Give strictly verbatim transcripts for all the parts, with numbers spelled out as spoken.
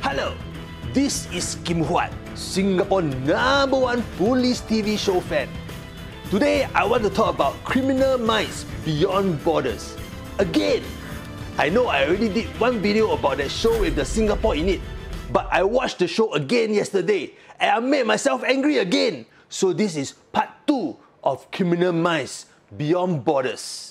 Hello, this is Kim Huat, Singapore number one police T V show fan. Today, I want to talk about Criminal Minds Beyond Borders. Again, I know I already did one video about that show with the Singapore in it, but I watched the show again yesterday and I made myself angry again. So this is part two of Criminal Minds Beyond Borders.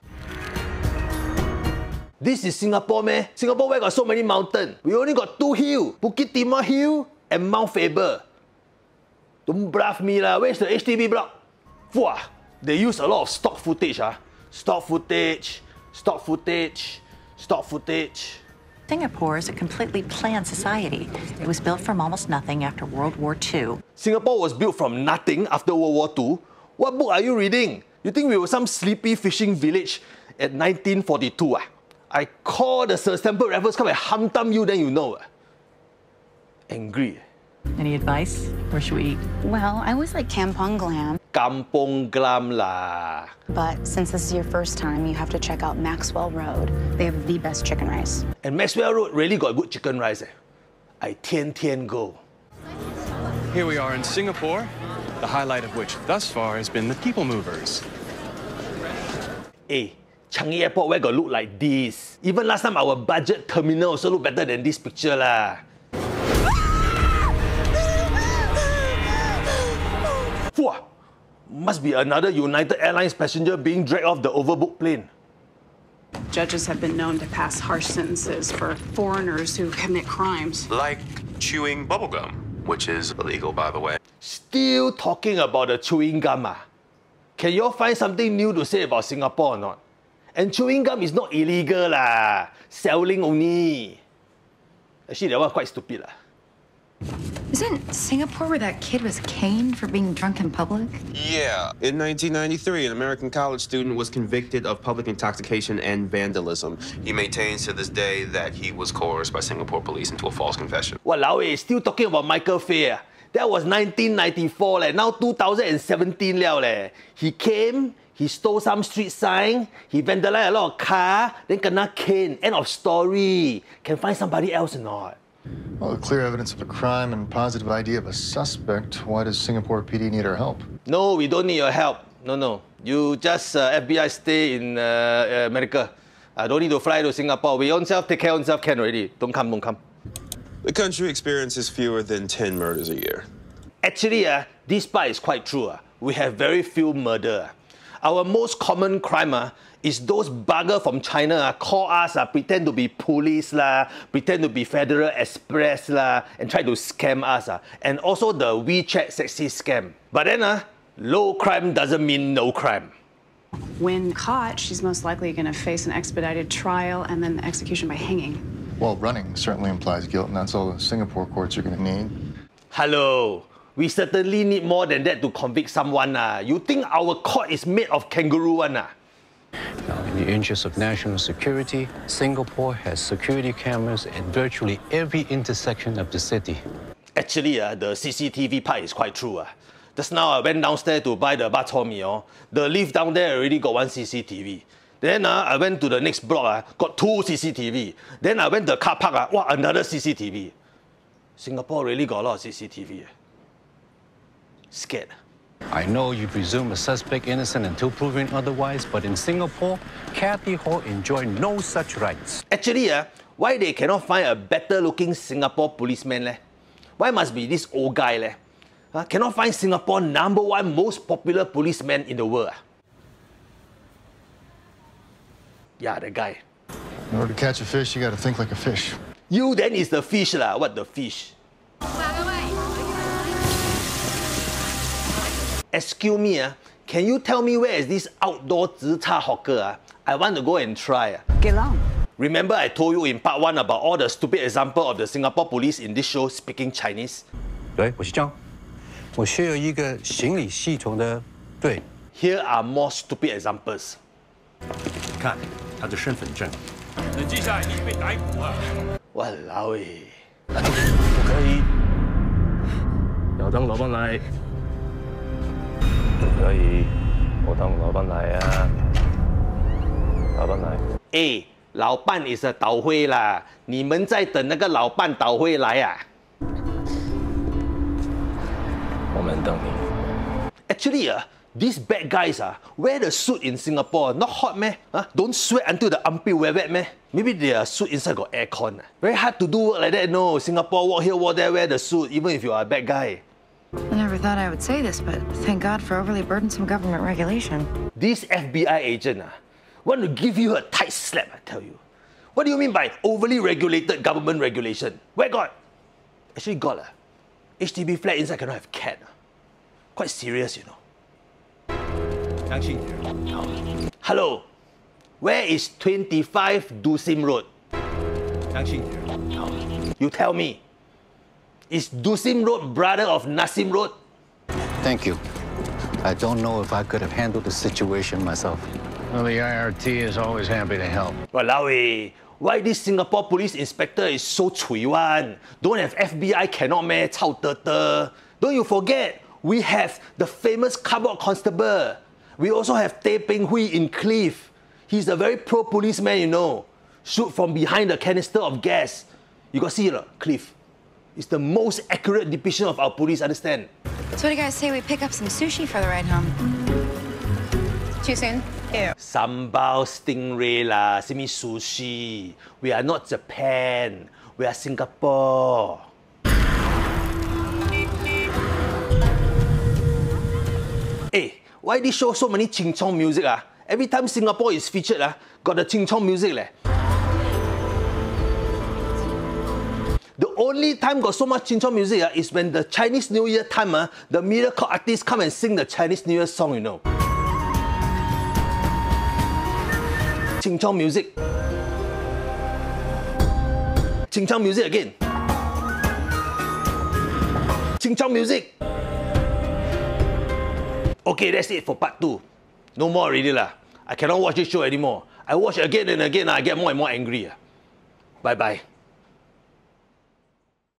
This is Singapore, man. Singapore where got so many mountains? We only got two hills, Bukit Timah Hill and Mount Faber. Don't bluff me lah. Where's the H D B block? Wah, they use a lot of stock footage. Ah. Stock footage, stock footage, stock footage. Singapore is a completely planned society. It was built from almost nothing after World War Two. Singapore was built from nothing after World War Two? What book are you reading? You think we were some sleepy fishing village at nineteen forty-two? Ah? I call the Sir Stamford Raffles come and hum-dum you, then you know. Angry. Any advice? Where should we eat? Well, I always like Kampong Glam. Kampong Glam lah. But since this is your first time, you have to check out Maxwell Road. They have the best chicken rice. And Maxwell Road really got good chicken rice. Eh? I tian tian go. Here we are in Singapore, the highlight of which thus far has been the people movers. Hey. Changi Airport where got look like this? Even last time our budget terminal also look better than this picture lah. Wah! Must be another United Airlines passenger being dragged off the overbooked plane. Judges have been known to pass harsh sentences for foreigners who commit crimes. Like chewing bubblegum, which is illegal, by the way. Still talking about the chewing gum ah? Can you all find something new to say about Singapore or not? And chewing gum is not illegal lah, selling only. Actually, that one quite stupid lah. Isn't Singapore where that kid was caned for being drunk in public? Yeah. In nineteen ninety-three, an American college student was convicted of public intoxication and vandalism. He maintains to this day that he was coerced by Singapore police into a false confession. Walao eh, still talking about Michael Fay ah? That was nineteen ninety-four leh, now two thousand seventeen liao leh. He came, he stole some street sign, he vandalized a lot of car, then kena cane. End of story. Can find somebody else or not? Well, clear evidence of a crime and positive I D of a suspect. Why does Singapore P D need our help? No, we don't need your help. No, no. You just uh, F B I stay in uh, America. I don't need to fly to Singapore. We own self take care of self can already. Don't come, don't come. The country experiences fewer than ten murders a year. Actually, uh, this part is quite true. Uh. We have very few murder. Our most common crime uh, is those bugger from China uh, call us, uh, pretend to be police, lah, pretend to be Federal Express, lah, and try to scam us. Uh. And also the WeChat sexy scam. But then, uh, low crime doesn't mean no crime. When caught, she's most likely going to face an expedited trial and then the execution by hanging. Well, running certainly implies guilt, and that's all the Singapore courts are going to need. Hello. We certainly need more than that to convict someone. Uh. You think our court is made of kangaroo one? Uh? Now, in the interest of national security, Singapore has security cameras at virtually every intersection of the city. Actually, uh, the C C T V part is quite true. Uh. Just now I went downstairs to buy the bak chor mee. Oh. The lift down there already got one C C T V. Then uh, I went to the next block, uh, got two C C T V. Then I went to the car park, uh, wow, another C C T V. Singapore really got a lot of C C T V. Uh. Scared. I know you presume a suspect innocent until proven otherwise, but in Singapore, Kathy Hall enjoy no such rights. Actually, uh, why they cannot find a better-looking Singapore policeman? Leh? Why must be this old guy? Leh? Uh, cannot find Singapore number one most popular policeman in the world. Yeah, the guy. In order to catch a fish, you got to think like a fish. You then is the fish lah. What the fish? Excuse me, uh, can you tell me where is this outdoor zi cha hawker? Uh? I want to go and try. Uh. Get along. Remember I told you in part one about all the stupid example of the Singapore police in this show speaking Chinese? 对，我是张，我需要一个行李系统的对。 Here are more stupid examples. 看他的身份证。那接下来你被逮捕了。 Walao eh. 不可以，要等老板来。不可以，我等老板来啊。老板来。 哎， 老伴 is a 倒灰啦，你们在等那个老伴倒回来啊？ 我们等你。 Actually 啊、uh,，these bad guys 啊、uh, wear the suit in Singapore not hot 咩？啊、uh, ，don't sweat until the armpit wear wet 咩 ？Maybe their suit inside got aircon. Very hard to do work like that. No, Singapore walk here, walk there, wear the suit, even if you are a bad guy. I never thought I would say this, but thank God for overly burdensome government regulation. This F B I agent ah, want to give you a tight slap, I tell you. What do you mean by overly regulated government regulation? Where got? Actually got ah. H D B flat inside cannot have cat. Quite serious, you know. Hello. Where is twenty-five Dusim Road? You tell me. Is Dusim Road brother of Nasim Road? Thank you. I don't know if I could have handled the situation myself. Well, the I R T is always happy to help. Walao eh, why this Singapore police inspector is so cui one? Don't have F B I cannot meh, chao te te. Don't you forget, we have the famous cardboard constable. We also have Tay Peng Hui in Cliff. He's a very pro policeman, you know. Shoot from behind the canister of gas. You got see it, Cliff? It's the most accurate depiction of our police, understand? So what do you guys say we pick up some sushi for the ride home? Too soon? Ew. Sambal stingray lah, simi sushi. We are not Japan. We are Singapore. Hey, why this show so many ching chong music ah? Every time Singapore is featured ah, got the ching chong music leh. The only time got so much ching chong music ah, is when the Chinese New Year time ah, the miracle artists come and sing the Chinese New Year song, you know. Ching chong music. Ching chong music again. Ching chong music. Okay, that's it for part two. No more already lah. I cannot watch this show anymore. I watch it again and again, I get more and more angry. Bye bye.